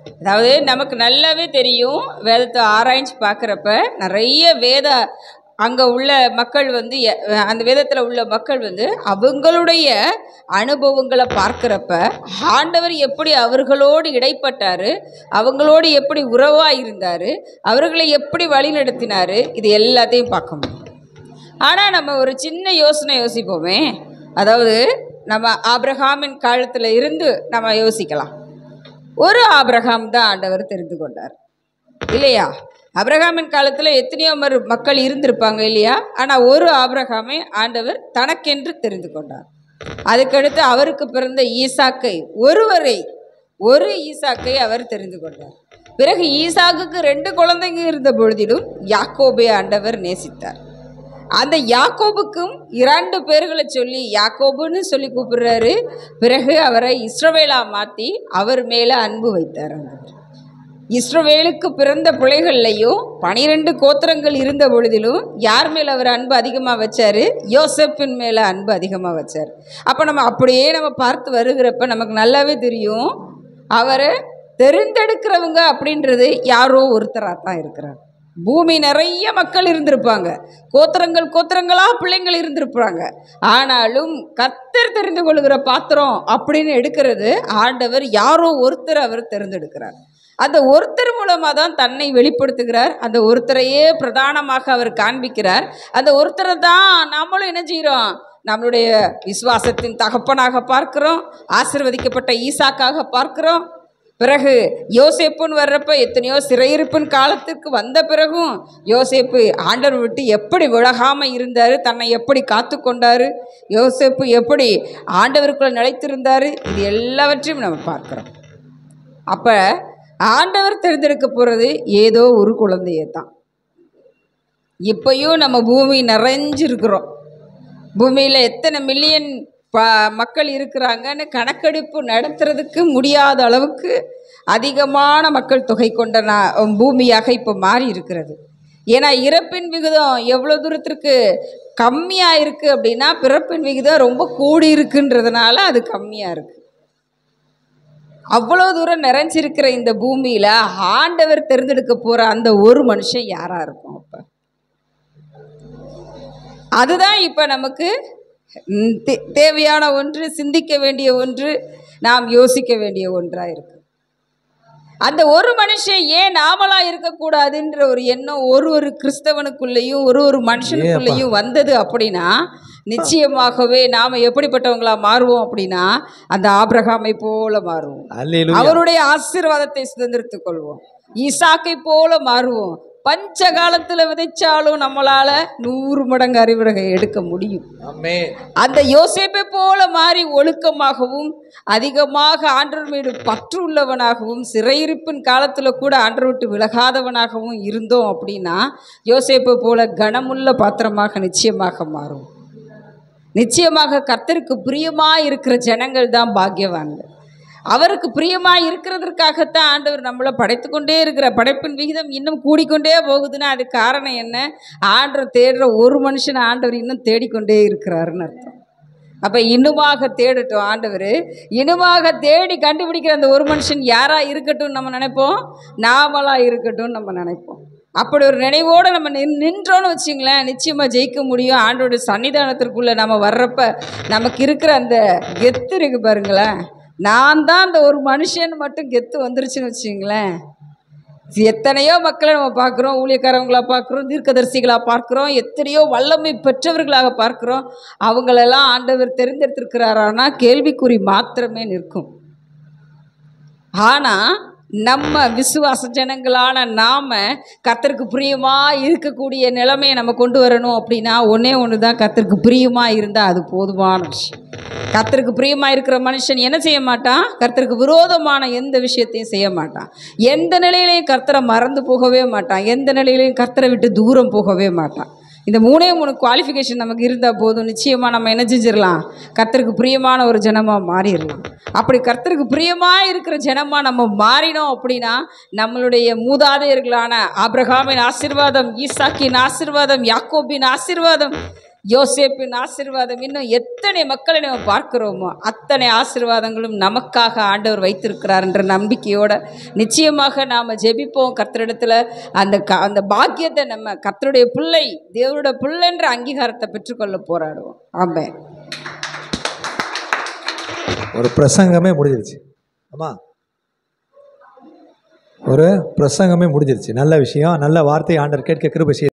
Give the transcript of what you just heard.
அதாவது நமக்கு நல்லாவே தெரியும், வேதத்தை ஆராய்ச்சி பார்க்குறப்ப நிறைய அங்கே உள்ள மக்கள் வந்து அந்த வேதத்தில் உள்ள மக்கள் வந்து அவங்களுடைய அனுபவங்களை பார்க்குறப்ப ஆண்டவர் எப்படி அவர்களோடு இடைப்பட்டார், அவங்களோடு எப்படி உறவாக இருந்தார், அவர்களை எப்படி வழி நடத்தினார், இது எல்லாத்தையும் பார்க்க முடியும். ஆனால் நம்ம ஒரு சின்ன யோசிப்போமே, அதாவது நம்ம ஆபிரகாமின் காலத்தில் இருந்து நம்ம யோசிக்கலாம். ஒரு ஆபிரகாம் தான் ஆண்டவர் தெரிந்து கொண்டார் இல்லையா? ஆபிரகாமின் காலத்தில் எத்தனையோ மக்கள் இருந்திருப்பாங்க இல்லையா? ஆனால் ஒரு ஆபிரகாமை ஆண்டவர் தனக்கென்று தெரிந்து கொண்டார். அதுக்கடுத்து அவருக்கு பிறந்த ஒரு ஈசாக்கை அவர் தெரிந்து கொண்டார். பிறகு ஈசாக்குக்கு 2 குழந்தைங்க இருந்த பொழுதிலும் யாக்கோபை ஆண்டவர் நேசித்தார். அந்த யாக்கோபுக்கும் 2 பேர்களை சொல்லி யாக்கோபுன்னு சொல்லி கூப்பிடுறாரு. பிறகு அவரை இஸ்ரவேலா மாற்றி அவர் மேலே அன்பு வைத்தார். இஸ்ரவேலுக்கு பிறந்த பிள்ளைகள்லையும் 12 கோத்திரங்கள் இருந்த பொழுதிலும் யார் மேலே அவர் அன்பு அதிகமாக வச்சார்? யோசேப்பின் மேலே அன்பு அதிகமாக வச்சார். அப்போ நம்ம அப்படியே பார்த்து வருகிறப்ப நமக்கு நல்லாவே தெரியும், அவரை தெரிந்தெடுக்கிறவங்க அப்படின்றது யாரோ ஒருத்தராக தான் இருக்கிறார். பூமி நிறைய மக்கள் இருந்திருப்பாங்க, கோத்திரங்களாக பிள்ளைங்கள் இருந்திருப்பாங்க. ஆனாலும் கர்த்தர் தெரிந்து கொள்கிற பாத்திரம் அப்படின்னு எடுக்கிறது ஆண்டவர் யாரோ ஒருத்தர் அவர் தெரிந்தெடுக்கிறார். அந்த ஒருத்தர் மூலமாக தான் தன்னை வெளிப்படுத்துகிறார். அந்த ஒருத்தரையே பிரதானமாக அவர் காண்பிக்கிறார். அந்த ஒருத்தரை தான் நம்மளும் என்ன செய்கிறோம்? நம்மளுடைய விசுவாசத்தின் தகப்பனாக பார்க்கிறோம், ஆசீர்வதிக்கப்பட்ட ஈசாக்காக பார்க்கிறோம். பிறகு யோசேப்புன்னு வர்றப்ப எத்தனையோ சிறையிருப்பின் காலத்துக்கு வந்த பிறகும் யோசேப்பு ஆண்டவர் விட்டு எப்படி விலகாமல் இருந்தார், தன்னை எப்படி காத்து கொண்டார், யோசேப்பு எப்படி ஆண்டவருக்குள்ள நிலைத்திருந்தார், இது எல்லாவற்றையும் நம்ம பார்க்குறோம். அப்போ ஆண்டவர் தெரிந்தெடுக்க போகிறது ஏதோ ஒரு குழந்தையை தான். இப்போயும் நம்ம பூமி நிறைஞ்சிருக்கிறோம். பூமியில் எத்தனை மில்லியன் மக்கள் இருக்கிறாங்கன்னு கணக்கெடுப்பு நடத்துறதுக்கு முடியாத அளவுக்கு அதிகமான மக்கள் தொகை கொண்ட பூமியாக இப்போ மாறி இருக்கிறது. ஏன்னா இறப்பின் விகிதம் எவ்வளோ தூரத்திற்கு கம்மியாக இருக்குது அப்படின்னா பிறப்பின் விகிதம் ரொம்ப கூடி இருக்குன்றதுனால அது கம்மியாக இருக்குது. அவ்வளோ தூரம் நிறைஞ்சிருக்கிற இந்த பூமியில் ஆண்டவர் தெரிந்தெடுக்க போகிற அந்த ஒரு மனுஷன் யாராக இருக்கும்? அப்போ அதுதான் இப்போ நமக்கு தேவையான ஒன்று, சிந்திக்க வேண்டிய ஒன்று, நாம் யோசிக்க வேண்டிய ஒன்றாக இருக்கு. அந்த ஒரு மனுஷன் ஏன் நாமளா இருக்கக்கூடாதுன்ற ஒரு எண்ணம் ஒரு கிறிஸ்தவனுக்குள்ளேயும் ஒரு மனுஷனுக்குள்ளேயும் வந்தது அப்படின்னா, நிச்சயமாகவே நாம் எப்படிப்பட்டவங்களா மாறுவோம் அப்படின்னா, அந்த ஆபிரகாமை போல மாறுவோம். அவருடைய ஆசீர்வாதத்தை சுதந்திரித்துக் கொள்வோம். ஈசாக்கை போல மாறுவோம். பஞ்ச காலத்தில் விதைச்சாலும் நம்மளால 100 மடங்கு அறிவுரை எடுக்க முடியும். அந்த யோசேப்பை போல மாறி ஒழுக்கமாகவும் அதிகமாக ஆண்டவர் மீது பற்று உள்ளவனாகவும் சிறையிருப்பின் காலத்தில் கூட ஆண்டவர் விட்டு விலகாதவனாகவும் இருந்தோம் அப்படின்னா யோசேப்பை போல கனமுள்ள பாத்திரமாக நிச்சயமாக மாறும். நிச்சயமாக கர்த்தருக்கு பிரியமாக இருக்கிற ஜனங்கள் தான் பாக்கியவான்கள். அவருக்கு பிரியமாக இருக்கிறதற்காகத்தான் ஆண்டவர் நம்மளை படைத்து கொண்டே இருக்கிற படைப்பின் விகிதம் இன்னும் கூடிக்கொண்டே போகுதுன்னா அது காரணம் என்ன? ஆண்டவர் தேடுற ஒரு மனுஷனை ஆண்டவர் இன்னும் தேடிக்கொண்டே இருக்கிறாருன்னு அர்த்தம். அப்போ இன்னுமாக தேடட்டும் ஆண்டவர். இன்னுமாக தேடி கண்டுபிடிக்கிற அந்த ஒரு மனுஷன் யாராக இருக்கட்டும் நம்ம நினைப்போம், நாமளாக இருக்கட்டும் நம்ம நினைப்போம். அப்படி ஒரு நினைவோடு நம்ம நின்றோன்னு வச்சிங்களேன், நிச்சயமாக ஜெயிக்க முடியும். ஆண்டோட சன்னிதானத்திற்குள்ளே நம்ம வர்றப்ப நமக்கு இருக்கிற அந்த கெத்து இருக்கு பாருங்களேன், நான் தான் அந்த ஒரு மனுஷன் மட்டும் கெத்து வந்துருச்சுன்னு வச்சுங்களேன். எத்தனையோ மக்களை நம்ம பார்க்குறோம், ஊழியக்காரங்களாக பார்க்குறோம், தீர்க்கதரிசிகளாக பார்க்குறோம், எத்தனையோ வல்லமை பெற்றவர்களாக பார்க்குறோம். அவங்களெல்லாம் ஆண்டவர் தெரிந்தெடுத்திருக்கிறாரானா கேள்விக்குறி மாத்திரமே நிற்கும். ஆனால் நம்ம விசுவாச ஜனங்களான நாம் கர்த்தருக்கு பிரியமாக இருக்கக்கூடிய நிலைமையை நம்ம கொண்டு வரணும் அப்படின்னா ஒன்று தான், கர்த்தருக்கு பிரியமாக இருந்தால் அது போதுமான விஷயம். கர்த்தருக்கு பிரியமாக இருக்கிற மனுஷன் என்ன செய்ய மாட்டான்? கர்த்தருக்கு விரோதமான எந்த விஷயத்தையும் செய்ய மாட்டான். எந்த நிலையிலையும் கர்த்தரை மறந்து போகவே மாட்டான். எந்த நிலையிலையும் கர்த்தரை விட்டு தூரம் போகவே மாட்டான். இந்த 3 குவாலிஃபிகேஷன் நமக்கு இருந்தால் போதும், நிச்சயமாக நம்ம என்ன செஞ்சிடலாம்? கர்த்தருக்கு பிரியமான ஒரு ஜனமாக மாறிடலாம். அப்படி கர்த்தருக்கு பிரியமாக இருக்கிற ஜனமாக நம்ம மாறினோம் அப்படின்னா நம்மளுடைய மூதாதையர்களான ஆபிரகாமின் ஆசீர்வாதம், ஈசாக்கின் ஆசீர்வாதம், யாக்கோபின் ஆசீர்வாதம் யோசேப்பின் ஆசீர்வாதம் இன்னும் எத்தனை மக்களை நம்ம பார்க்கிறோமோ அத்தனை ஆசீர்வாதங்களும் நமக்காக ஆண்டவர் வைத்திருக்கிறார் என்ற நம்பிக்கையோட நிச்சயமாக நாம் ஜெபிப்போம். கர்த்தரிடத்தில் அந்த பாக்கியத்தை நம்ம கர்த்தருடைய பிள்ளை, தேவனுடைய பிள்ளைன்ற அங்கீகாரத்தை பெற்றுக்கொள்ள போராடுவோம். ஆமென். ஒரு பிரசங்கமே முடிஞ்சிருச்சு. ஆமா, ஒரு பிரசங்கமே முடிஞ்சிருச்சு. நல்ல விஷயம், நல்ல வார்த்தை ஆண்டவர் கேட்க கிருபை செய்ய